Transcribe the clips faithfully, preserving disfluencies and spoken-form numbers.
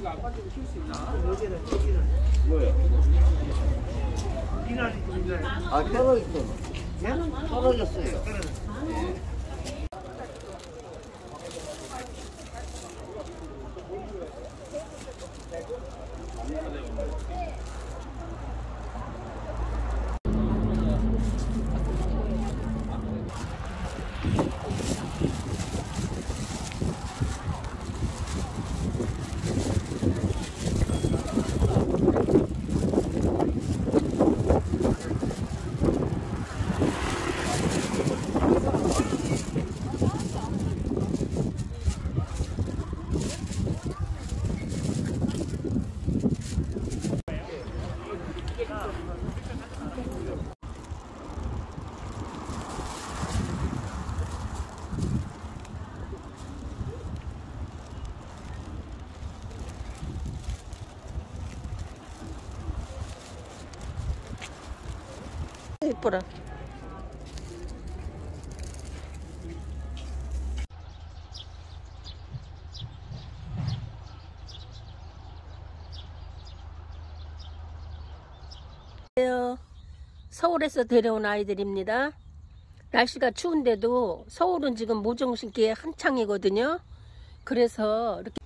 아파트로 키울 수 있나? 여기는 여기는 뭐요? 미나리 미나리. 아, 떨어졌어. 예? 떨어졌어요. 예뻐라. 서울에서 데려온 아이들입니다. 날씨가 추운데도 서울은 지금 모종 심기에 한창이거든요. 그래서 이렇게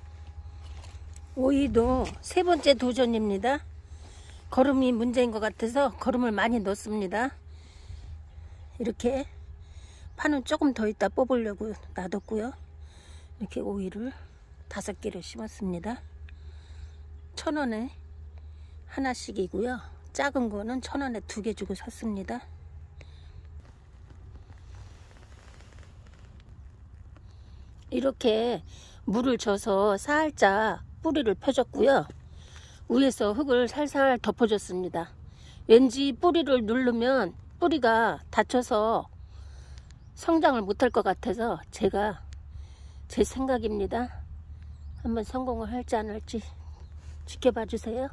오이도 세 번째 도전입니다. 거름이 문제인 것 같아서 거름을 많이 넣습니다. 이렇게 파는 조금 더 있다 뽑으려고 놔뒀고요. 이렇게 오이를 다섯 개를 심었습니다. 천 원에 하나씩이고요. 작은 거는 천 원에 두 개 주고 샀습니다. 이렇게 물을 줘서 살짝 뿌리를 펴줬고요. 위에서 흙을 살살 덮어줬습니다. 왠지 뿌리를 누르면 뿌리가 다쳐서 성장을 못할 것 같아서 제가 제 생각입니다. 한번 성공을 할지 안 할지 지켜봐 주세요.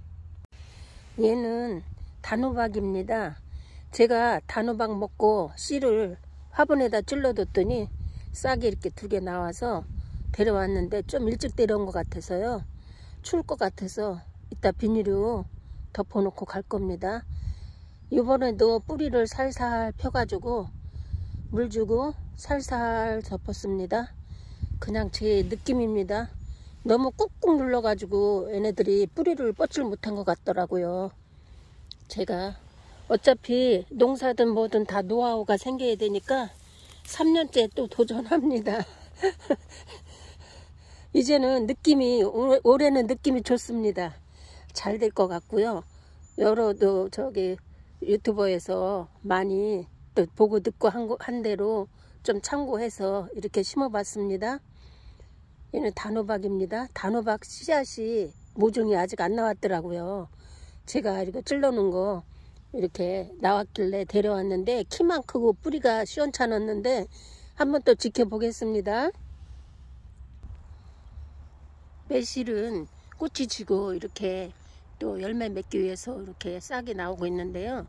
얘는 단호박입니다. 제가 단호박 먹고 씨를 화분에다 찔러뒀더니 싹이 이렇게 두 개 나와서 데려왔는데 좀 일찍 데려온 것 같아서요. 추울 것 같아서 이따 비닐로 덮어놓고 갈 겁니다. 이번에도 뿌리를 살살 펴가지고 물 주고 살살 덮었습니다. 그냥 제 느낌입니다. 너무 꾹꾹 눌러가지고 얘네들이 뿌리를 뻗질 못한 것 같더라고요. 제가 어차피 농사든 뭐든 다 노하우가 생겨야 되니까 삼 년째 또 도전합니다. 이제는 느낌이 올해는 느낌이 좋습니다. 잘 될 것 같고요. 여러도 저기 유튜버에서 많이 또 보고 듣고 한, 한 대로 좀 참고해서 이렇게 심어봤습니다. 얘는 단호박입니다. 단호박 씨앗이 모종이 아직 안 나왔더라고요. 제가 이거 찔러놓은 거 이렇게 나왔길래 데려왔는데 키만 크고 뿌리가 시원찮았는데 한번 또 지켜보겠습니다. 매실은 꽃이 지고 이렇게 또 열매 맺기 위해서 이렇게 싹이 나오고 있는데요.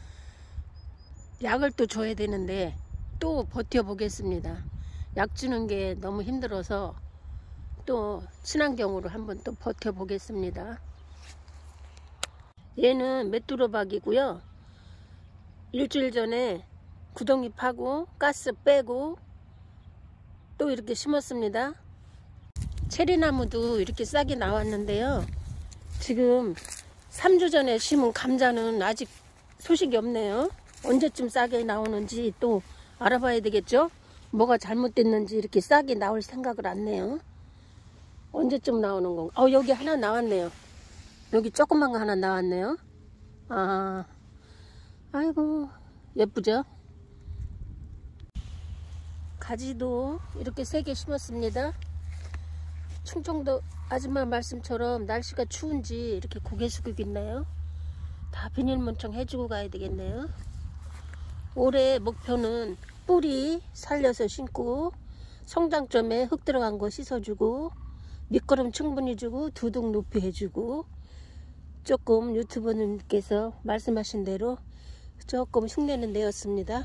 약을 또 줘야 되는데 또 버텨보겠습니다. 약 주는 게 너무 힘들어서 또 친환경으로 한번 또 버텨보겠습니다. 얘는 메뚜로박이고요. 일주일 전에 구덩이 파고 가스 빼고 또 이렇게 심었습니다. 체리나무도 이렇게 싹이 나왔는데요. 지금 삼 주 전에 심은 감자는 아직 소식이 없네요. 언제쯤 싹이 나오는지 또 알아봐야 되겠죠. 뭐가 잘못됐는지 이렇게 싹이 나올 생각을 안 해요. 언제쯤 나오는 건가? 어, 여기 하나 나왔네요. 여기 조그만 거 하나 나왔네요. 아, 아이고 예쁘죠? 가지도 이렇게 세 개 심었습니다. 충청도 아줌마 말씀처럼 날씨가 추운지 이렇게 고개 숙이고 있네요. 다 비닐문청 해주고 가야 되겠네요. 올해 목표는 뿌리 살려서 심고 성장점에 흙 들어간 거 씻어주고 밑거름 충분히 주고 두둑 높이 해주고 조금 유튜버님께서 말씀하신 대로 조금 흉내는 내었습니다.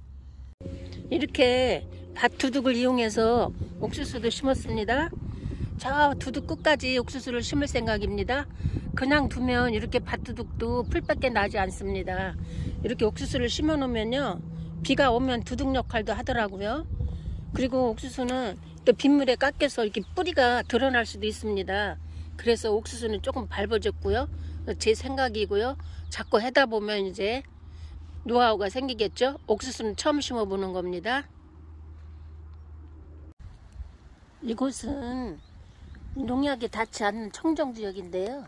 이렇게 밭두둑을 이용해서 옥수수도 심었습니다. 저 두둑 끝까지 옥수수를 심을 생각입니다. 그냥 두면 이렇게 밭두둑도 풀밖에 나지 않습니다. 이렇게 옥수수를 심어 놓으면요, 비가 오면 두둑 역할도 하더라고요. 그리고 옥수수는 또 빗물에 깎여서 이렇게 뿌리가 드러날 수도 있습니다. 그래서 옥수수는 조금 밟아줬고요. 제 생각이고요. 자꾸 하다 보면 이제 노하우가 생기겠죠. 옥수수는 처음 심어보는 겁니다. 이곳은 농약이 닿지 않는 청정지역인데요,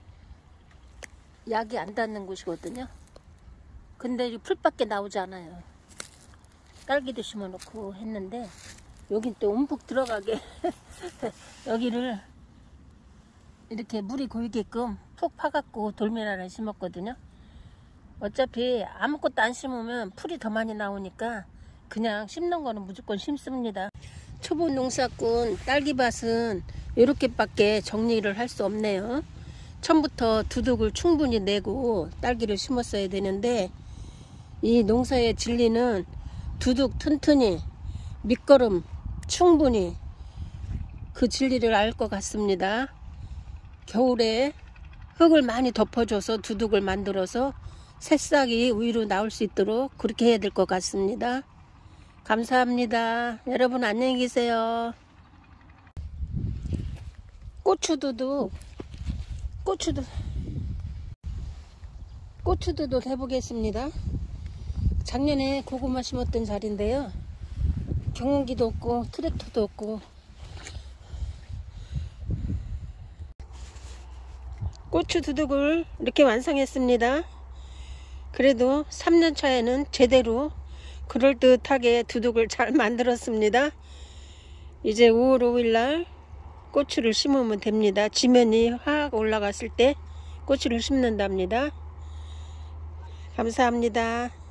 약이 안 닿는 곳이거든요. 근데 이 풀밖에 나오지 않아요. 딸기도 심어놓고 했는데 여긴 또 움푹 들어가게 여기를 이렇게 물이 고이게끔 푹 파갖고 돌미나를 심었거든요. 어차피 아무것도 안 심으면 풀이 더 많이 나오니까 그냥 심는 거는 무조건 심습니다. 초보 농사꾼 딸기밭은 이렇게밖에 정리를 할 수 없네요. 처음부터 두둑을 충분히 내고 딸기를 심었어야 되는데, 이 농사의 진리는 두둑 튼튼히, 밑거름 충분히, 그 진리를 알 것 같습니다. 겨울에 흙을 많이 덮어줘서 두둑을 만들어서 새싹이 위로 나올 수 있도록 그렇게 해야 될 것 같습니다. 감사합니다. 여러분 안녕히 계세요. 고추두둑, 고추두, 고추두둑 해보겠습니다. 작년에 고구마 심었던 자리인데요, 경운기도 없고 트랙터도 없고 고추두둑을 이렇게 완성했습니다. 그래도 삼 년 차에는 제대로 그럴듯하게 두둑을 잘 만들었습니다. 이제 오월 오일 날 고추를 심으면 됩니다. 지면이 확 올라갔을 때 고추를 심는답니다. 감사합니다.